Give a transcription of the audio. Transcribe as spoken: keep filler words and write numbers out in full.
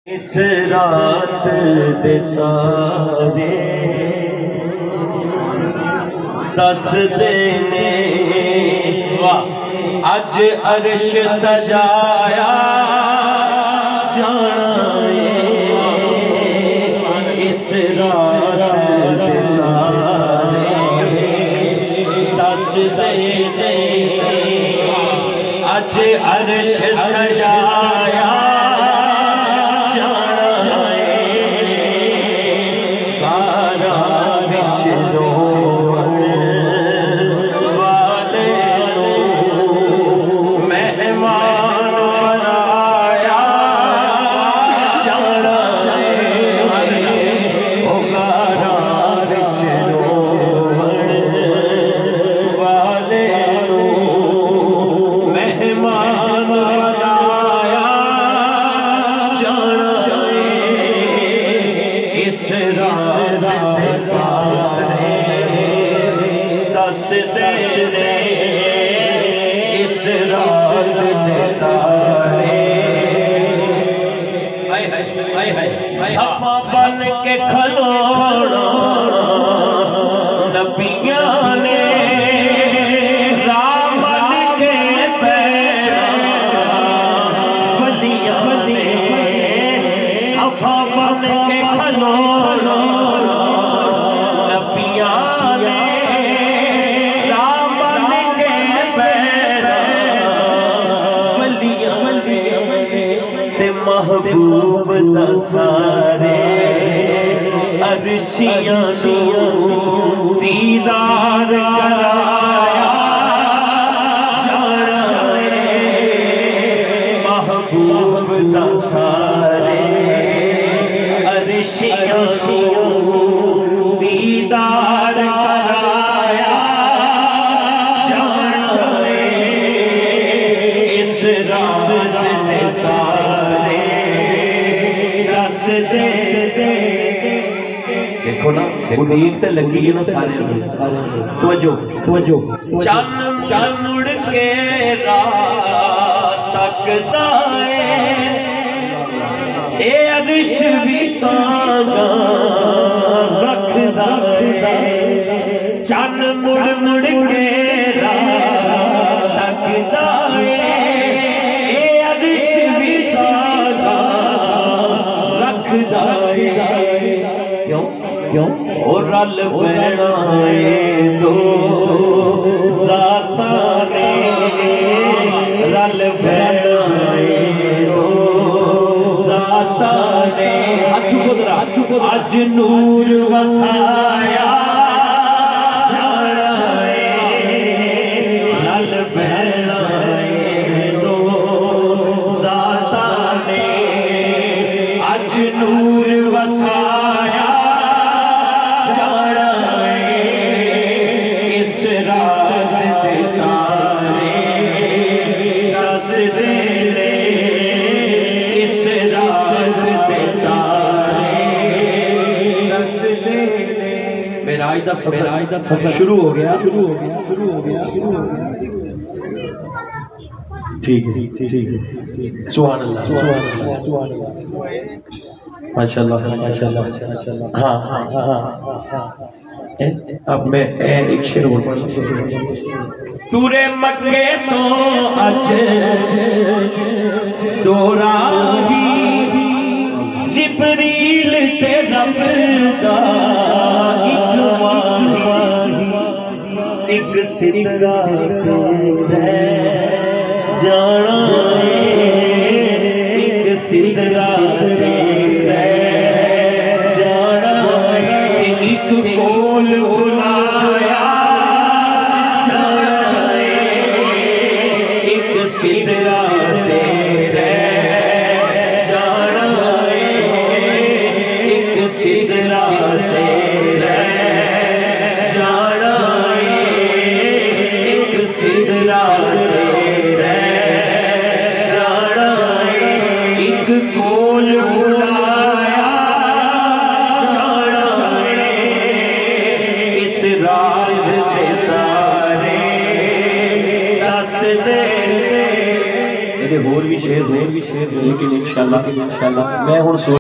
इस रात दे तारे दस देने अज अर्श सजाया जाना इस रात दे तारे दस देने अज अर्श सजाया दस देने इस रात दे तारे सफा बन के खलोना नबियां ने राम बन के पैरा वलियां ने सफा बन के खलोना महबूब दसारे अरशियां दीदार कराया जाना महबूब दसारे अरशियां दीदार कराया जाना इस रात दे तारे दे दे देखो ना उम्मीद तो लगी है ना सारे तवज्जो तवज्जो चन्न चन्न मुड़ के रात तकदा है ए अरिश भी सांगा रखदा है चन्न मुड़ मुड़ के रात तकदा है ए अरिश भी सांगा क्यों क्यों और रल बनाए दो ज़ाता ने रल बनाए दो ज़ाता ने अज नूर वसाया जाना रल बनाए दो ज़ाता ने अज नूर वसाया जाना इस रात दे तारे दस देने इस रात दे तारे दस देने मेराज दा सफर मेराज दा सफर शुरू हो गया शुरू हो गया शुरू हो गया शुरू हो गया ठीक है ठीक है सुभान अल्लाह सुभान अल्लाह सुभान अल्लाह माशाल्लाह माशाल्लाह माशाल्लाह हाँ हाँ हाँ हाँ अब मैं एक शेर और पढ़ टूरे मक्के तो अज दोरा ही जिब्रील ते रब दा एक वाही एक सिरा है जाना एक सिरा कोल बुलाया जाना एक सिरा तेरे जाना एक सिरा तेरे जाना एक सिरा तेरे जाना एक कोल बुलाया शेर होर भी शेर लेकिन इंशाअल्लाह इंशाअल्लाह मैं हुण